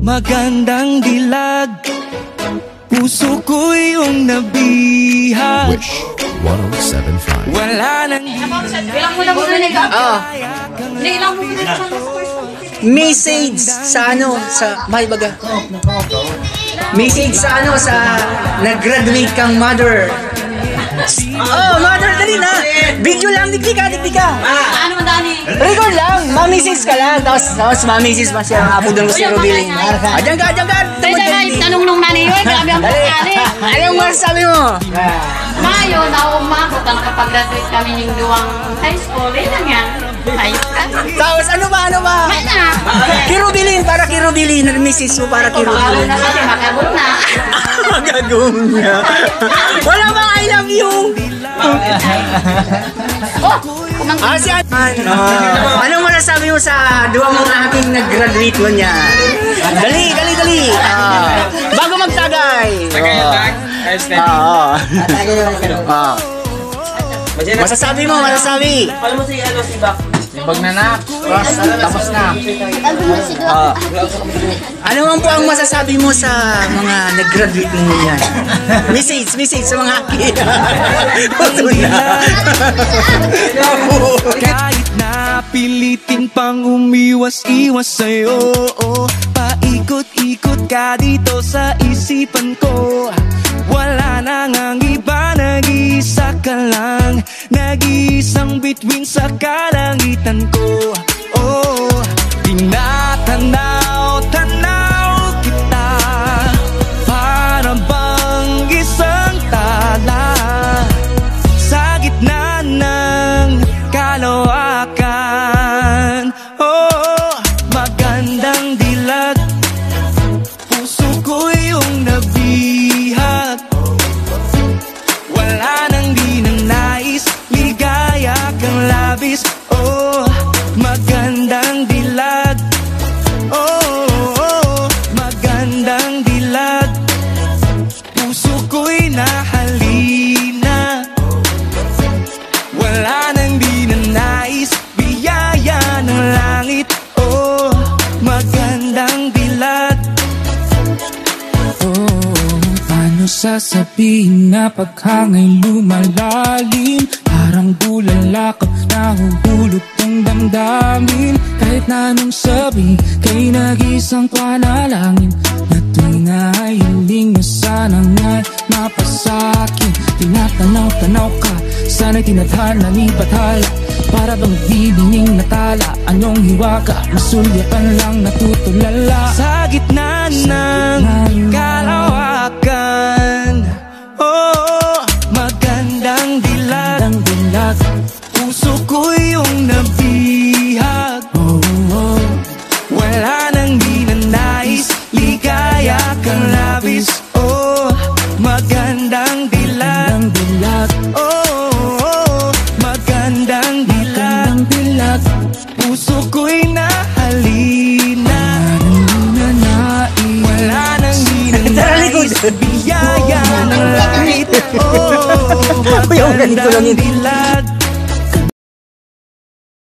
magandang dilag, puso ko yung nabihag. Wish 1075. Wala nang Bilang mo na muna nila. Bilang mo muna sa Message sa ano, sa Mahibaga. Message sa ano, sa nag-graduate kang mother. Oh, mother, dali na. Video lang, digdi ka. Ano mo, Dani? Record lang, ma-message ka lang. Tapos ma-message pa siya ang apo doon ko si Rubiling. Diyan ka. Tanong nung nani yun, grabe ang pagkali. Anong masasabi mo? Mayo, naumabot ang kapag-graduate kami ng duwang high school. Ilan yan? Tapos ano ba? May na. Kirubilin, para Kirubilin. Message mo para Makabot Kirubilin. na kasi, makabot na. Magagong niya. Wala bang I love you? Si anong masasabi mo sa duwa mong aking nag-graduate mo niya? Dali. Bago magtagay. Masasabi. Bag na na. Tapos na. Ano man po ang masasabi mo sa mga nag-graduate mo yan? Message sa mga akin. kahit na pilitin pang umiwas-iwas sa'yo, paikot-ikot ka dito sa isipan ko. Wala nang ang iba, nag-iisa ka lang, nag-iisang bituin sa kalangitan ko. Oh, tinatanaw kita, para bang isang tala sa gitna ng kalawakan. Oh, magandang dilag, puso ko yung nabihag. Wala nang di nang nais, ligaya kang labis. Oh, magandang dilag. Oh, magandang dilag, puso ko'y nahalina. Wala nang di nang nais, biyaya ng langit. Oh, magandang dilag. Paano sasabihin na paghangay lumalalim? Parang bulala ka, nahuhulog ng damdamin. Kahit na anong sabi, kay nag-isang panalangin, na tuwing nahihiling mo sana nga'y mapasakin. Tinatanaw-tanaw ka, sana'y tinadhana ni Bathala. Para bang bibinging natala, anong hiwaga, masulyatan lang natutulala. Sa gitna ng kalawakan, oh, magandang dilag, puso ko yung nabihag. Wala nang di na nais, ligaya kang labis. Oh, magandang dilag. Oh, magandang dilag, puso ko'y nahalina. Wala nang di na nais, biyaya ng langit. Oh, magandang dilag.